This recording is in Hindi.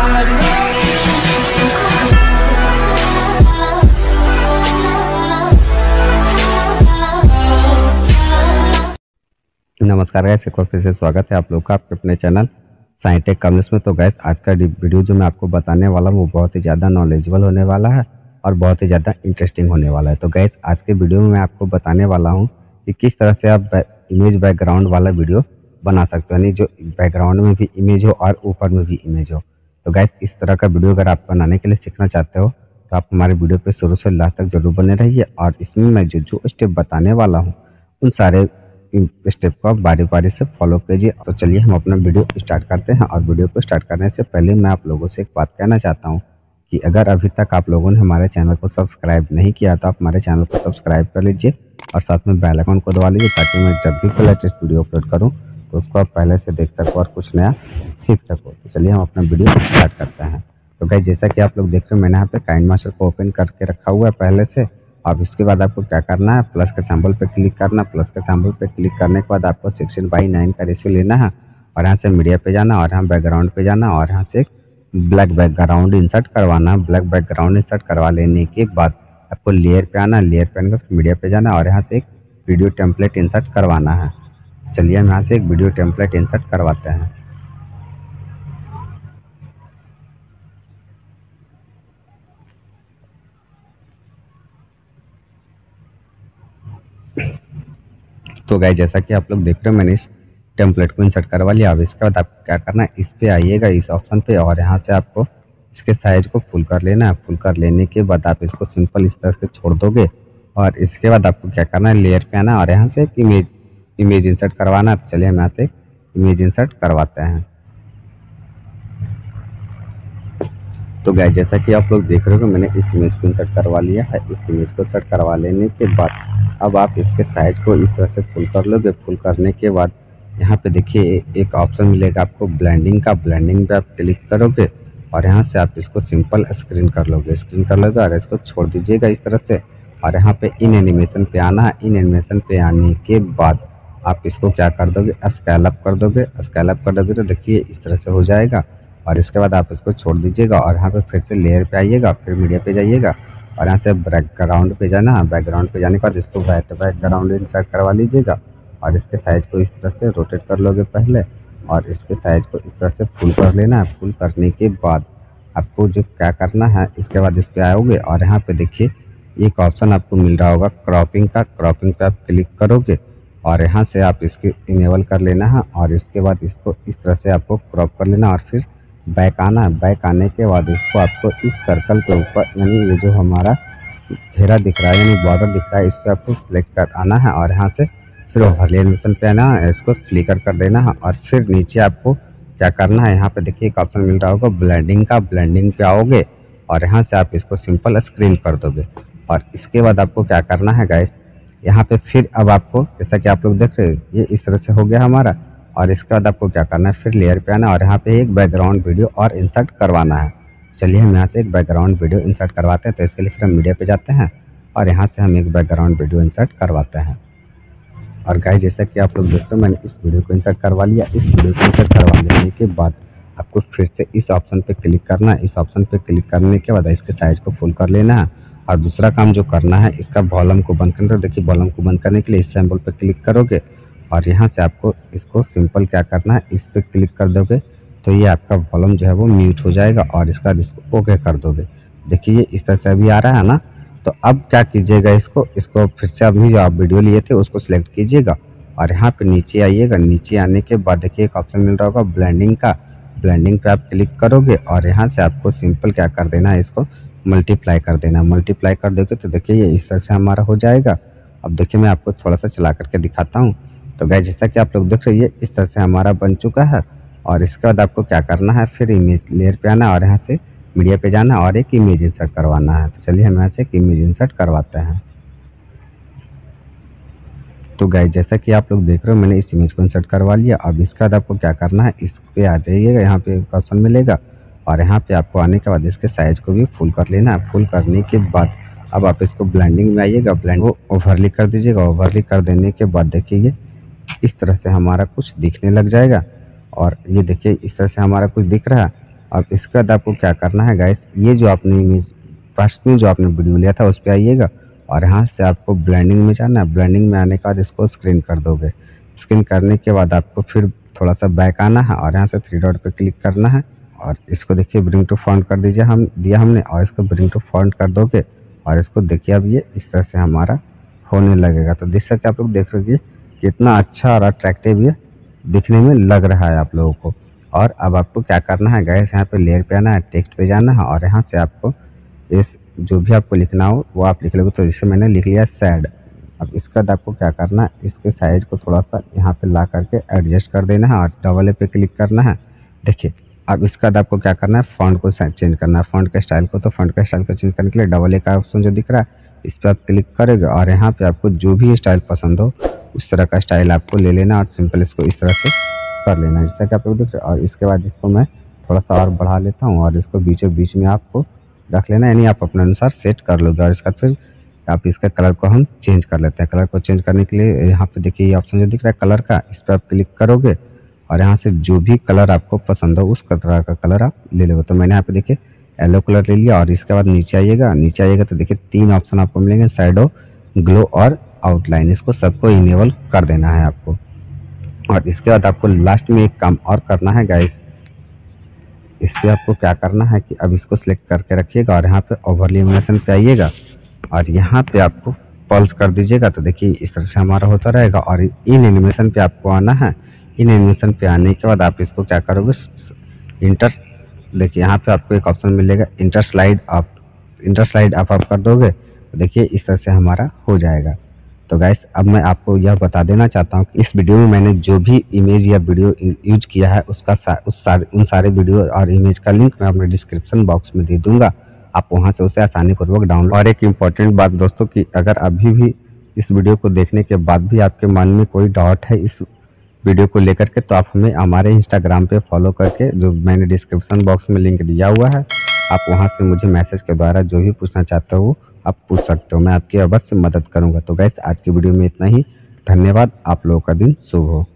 नमस्कार गैस, एक बार फिर से स्वागत है आप लोग का आपके अपने चैनल साइंटेक कॉमर्स में। तो गैस आज का वीडियो जो मैं आपको बताने वाला हूँ वो बहुत ही ज़्यादा नॉलेजेबल होने वाला है और बहुत ही ज़्यादा इंटरेस्टिंग होने वाला है। तो गैस आज के वीडियो में मैं आपको बताने वाला हूँ कि किस तरह से आप इमेज बैकग्राउंड वाला वीडियो बना सकते हो, यानी जो बैकग्राउंड में भी इमेज हो और ऊपर में भी इमेज हो। तो गैस इस तरह का वीडियो अगर आप बनाने के लिए सीखना चाहते हो तो आप हमारे वीडियो पर शुरू से लास्ट तक जरूर बने रहिए। और इसमें मैं जो स्टेप बताने वाला हूँ उन सारे स्टेप को आप बारी बारी से फॉलो कीजिए। तो चलिए हम अपना वीडियो स्टार्ट करते हैं। और वीडियो को स्टार्ट करने से पहले मैं आप लोगों से एक बात कहना चाहता हूं कि अगर अभी तक आप लोगों ने हमारे चैनल को सब्सक्राइब नहीं किया तो आप हमारे चैनल को सब्सक्राइब कर लीजिए और साथ में बेल आइकन को दबा लीजिए ताकि मैं जब भी कोई लेटेस्ट वीडियो अपलोड करूँ तो उसको आप पहले से देख सको और कुछ नया सीख सको। तो चलिए हम अपना वीडियो स्टार्ट करते हैं। तो गाइस जैसा कि आप लोग देख रहे हो मैंने यहाँ पे काइनमास्टर को ओपन करके रखा हुआ है पहले से। अब इसके बाद आपको क्या करना है, प्लस के सिंबल पे क्लिक करना। प्लस के सिंबल पे क्लिक करने के बाद आपको 16:9 का रेशियो लेना है और यहाँ से मीडिया पे जाना और यहाँ बैकग्राउंड पे जाना और यहाँ से ब्लैक बैकग्राउंड इंसर्ट करवाना है। ब्लैक बैकग्राउंड इंसर्ट करवा लेने के बाद आपको लेयर पे आना, लेयर पे आने के मीडिया पे जाना और यहाँ से एक वीडियो टेम्पलेट इंसर्ट करवाना है। चलिए हम यहाँ से एक वीडियो टेम्पलेट इंसर्ट करवाते हैं। तो गाइस जैसा कि आप लोग देख रहे हो मैंने इस टेम्पलेट को इंसर्ट करवा लिया। अब इसके बाद आपको क्या करना है, इस पे आइएगा इस ऑप्शन पे और यहाँ से आपको इसके साइज को फुल कर लेना है। फुल कर लेने के बाद आप इसको सिंपल इस तरह से छोड़ दोगे और इसके बाद आपको क्या करना है, लेयर पे आना और यहाँ से एक इमेज इंसर्ट करवाना है। चलिए हम यहाँ से इमेज इंसर्ट करवाते हैं। तो गाइस जैसा कि आप लोग देख रहे हो मैंने इस इमेज को इंसर्ट करवा लिया है। इस इमेज को इंसर्ट करवा लेने के बाद अब आप इसके साइज को इस तरह से फुल कर लोगे। फुल करने के बाद यहाँ पे देखिए एक ऑप्शन मिलेगा आपको ब्लेंडिंग का। ब्लेंडिंग पे आप क्लिक करोगे और यहाँ से आप इसको सिंपल स्क्रीन कर लोगे और इसको छोड़ दीजिएगा इस तरह से। और यहाँ पे इन एनिमेशन पे आना है। इन एनिमेशन पे आने के बाद आप इसको क्या कर दोगे, स्केल अप कर दोगे। स्केल अप कर दोगे तो देखिए इस तरह से हो जाएगा। और इसके बाद आप इसको छोड़ दीजिएगा और यहाँ पे फिर से लेयर पे आइएगा, फिर मीडिया पे जाइएगा और यहाँ से बैकग्राउंड पे जाना है। बैकग्राउंड पे जाने के बाद इसको बैकग्राउंड इंसर्ट करवा लीजिएगा और इसके साइज को इस तरह से रोटेट कर लोगे पहले और इसके साइज को इस तरह से फुल कर लेना है। फुल करने के बाद आपको जो क्या करना है, इसके बाद इस पर आओगे और यहाँ पे देखिए एक ऑप्शन आपको मिल रहा होगा क्रॉपिंग का। क्रॉपिंग पे आप क्लिक करोगे और यहाँ से आप इसको इनेबल कर लेना है और इसके बाद इसको इस तरह से आपको क्रॉप कर लेना और फिर बैक आना है। बैक आने के बाद इसको आपको इस सर्कल के ऊपर यानी ये जो हमारा घेरा दिख रहा है यानी बॉर्डर दिख रहा है इस पर आपको सिलेक्ट कर आना है और यहाँ से फिर ओवरले एनिमेशन पे आना है, इसको फ्लिकर कर देना है और फिर नीचे आपको क्या करना है, यहाँ पे देखिए एक ऑप्शन मिल रहा होगा ब्लेंडिंग का। ब्लेंडिंग पे आओगे और यहाँ से आप इसको सिंपल स्क्रीन कर दोगे और इसके बाद आपको क्या करना है गाइस, यहाँ पे फिर अब आपको जैसा कि आप लोग देख रहे हो ये इस तरह से हो गया हमारा। और इसके बाद आपको क्या करना है, फिर लेयर पे आना और यहाँ पे एक बैकग्राउंड वीडियो और इंसर्ट करवाना है। चलिए हम यहाँ से एक बैकग्राउंड वीडियो इंसर्ट करवाते हैं। तो इसके लिए फिर हम मीडिया पे जाते हैं और यहाँ से हम एक बैकग्राउंड वीडियो इंसर्ट करवाते हैं। और गाइस जैसा कि आप लोग देखते हो मैंने इस वीडियो को इंसर्ट करवा लिया। इस वीडियो को इंसर्ट करवा लेने के बाद आपको फिर से इस ऑप्शन पे क्लिक करना है। इस ऑप्शन पे क्लिक करने के बाद इसके साइज को फुल कर लेना है और दूसरा काम जो करना है इसका वॉल्यूम को बंद करना है। देखिए वॉल्यूम को बंद करने के लिए इस सिंबल पे क्लिक करोगे और यहाँ से आपको इसको सिंपल क्या करना है, इस पर क्लिक कर दोगे तो ये आपका वॉल्यूम जो है वो म्यूट हो जाएगा और इसका इसको ओके कर दोगे। देखिए ये इस तरह से अभी आ रहा है ना। तो अब क्या कीजिएगा, इसको फिर से अभी जो आप वीडियो लिए थे उसको सिलेक्ट कीजिएगा और यहाँ पे नीचे आइएगा। नीचे आने के बाद देखिए एक ऑप्शन मिल रहा होगा ब्लेंडिंग का। ब्लेंडिंग पे आप क्लिक करोगे और यहाँ से आपको सिंपल क्या कर देना है, इसको मल्टीप्लाई कर देना। मल्टीप्लाई कर दोगे तो देखिए ये इस तरह से हमारा हो जाएगा। अब देखिए मैं आपको थोड़ा सा चला करके दिखाता हूँ। तो गाइस जैसा कि आप लोग देख रहे हैं इस तरह से हमारा बन चुका है। और इसके बाद आपको क्या करना है, फिर इमेज लेयर पे आना और यहाँ से मीडिया पे जाना और एक इमेज इंसर्ट करवाना है। तो चलिए हम यहाँ से एक इमेज इंसर्ट करवाते हैं। तो गाइस जैसा कि आप लोग देख रहे हो मैंने इस इमेज को इंसर्ट करवा लिया। अब इसके बाद आपको क्या करना है, इस पे आ जाइएगा, यहाँ पे एक ऑप्शन मिलेगा और यहाँ पे आपको आने के बाद इसके साइज को भी फुल कर लेना है। फुल करने के बाद अब आप इसको ब्लेंडिंग में आइएगा, ब्लेंड को ओवरली कर दीजिएगा। ओवरली कर देने के बाद देखिए इस तरह से हमारा कुछ दिखने लग जाएगा और ये देखिए इस तरह से हमारा कुछ दिख रहा है। अब इसके बाद आपको क्या करना है गाइस, ये जो आपने इमेज फर्स्ट में जो आपने वीडियो लिया था उस पर आइएगा और यहाँ से आपको ब्लेंडिंग में जाना है। ब्लेंडिंग में आने के बाद इसको स्क्रीन कर दोगे। स्क्रीन करने के बाद आपको फिर थोड़ा सा बैक आना है और यहाँ से 3 डॉट पे क्लिक करना है और इसको देखिए ब्रिंग टू फॉन्ट कर दीजिए, हमने और इसको ब्रिंग टू फॉन्ट कर दोगे और इसको देखिए अब ये इस तरह से हमारा होने लगेगा। तो देख सकते आप लोग, देख लीजिए कितना अच्छा और अट्रैक्टिव ये दिखने में लग रहा है आप लोगों को। और अब आपको क्या करना है गाइस, यहाँ पे लेयर पे आना है, टेक्स्ट पे जाना है और यहाँ से आपको इस जो भी आपको लिखना हो वो आप लिख लोगे। तो जैसे मैंने लिख लिया सैड। अब इसके बाद आपको क्या करना है, इसके साइज को थोड़ा सा यहाँ पे ला करके एडजस्ट कर देना है और डबल ए पे क्लिक करना है। देखिए अब इसके बाद आपको क्या करना है, फॉन्ट को चेंज करना है, फॉन्ट के स्टाइल को। तो फॉन्ट के स्टाइल को चेंज करने के लिए डबल ए का ऑप्शन जो दिख रहा है इस पर आप क्लिक करेंगे और यहाँ पे आपको जो भी स्टाइल पसंद हो उस तरह का स्टाइल आपको ले लेना और सिंपल इसको इस तरह से कर लेना है, जैसा कि आप लोग देख रहे हैं। और इसके बाद इसको मैं थोड़ा सा और बढ़ा लेता हूँ और इसको बीचों बीच में आपको रख लेना, यानी आप अपने अनुसार सेट कर लोगे। और इसका फिर आप इसका कलर को हम चेंज कर लेते हैं। कलर को चेंज करने के लिए यहाँ पे देखिए ये ऑप्शन जो दिख रहा है कलर का, इस पर आप क्लिक करोगे और यहाँ से जो भी कलर आपको पसंद हो उस तरह का कलर आप ले लोगे। तो मैंने यहाँ पे देखिए येलो कलर ले लिया और इसके बाद नीचे आइएगा तो देखिए 3 ऑप्शन आपको मिलेंगे, शैडो, ग्लो और आउटलाइन। इसको सबको इनेबल कर देना है आपको। और इसके बाद आपको लास्ट में एक काम और करना है गाइस, इस पर आपको क्या करना है कि अब इसको सिलेक्ट करके रखिएगा और यहाँ पे ओवरले एनिमेशन पे आइएगा और यहाँ पे आपको पल्स कर दीजिएगा। तो देखिए इस तरह से हमारा होता रहेगा। और इन एनिमेशन पे आपको आना है। इन एनिमेशन पे आने के बाद आप इसको क्या करोगे, इंटर, देखिए यहाँ पे आपको एक ऑप्शन मिलेगा इंटर स्लाइड आप कर दोगे तो देखिए इस तरह से हमारा हो जाएगा। तो गाइस अब मैं आपको यह बता देना चाहता हूँ कि इस वीडियो में मैंने जो भी इमेज या वीडियो यूज किया है उन सारे वीडियो और इमेज का लिंक मैं अपने डिस्क्रिप्शन बॉक्स में दे दूंगा। आप वहां से उसे आसानी पूर्वक डाउनलोड। और एक इम्पॉर्टेंट बात दोस्तों कि अगर अभी भी इस वीडियो को देखने के बाद भी आपके मन में कोई डाउट है इस वीडियो को लेकर के, तो आप हमें हमारे इंस्टाग्राम पे फॉलो करके, जो मैंने डिस्क्रिप्शन बॉक्स में लिंक दिया हुआ है, आप वहां से मुझे मैसेज के द्वारा जो भी पूछना चाहते हो आप पूछ सकते हो। मैं आपकी अवश्य मदद करूंगा। तो गाइस आज की वीडियो में इतना ही। धन्यवाद। आप लोगों का दिन शुभ हो।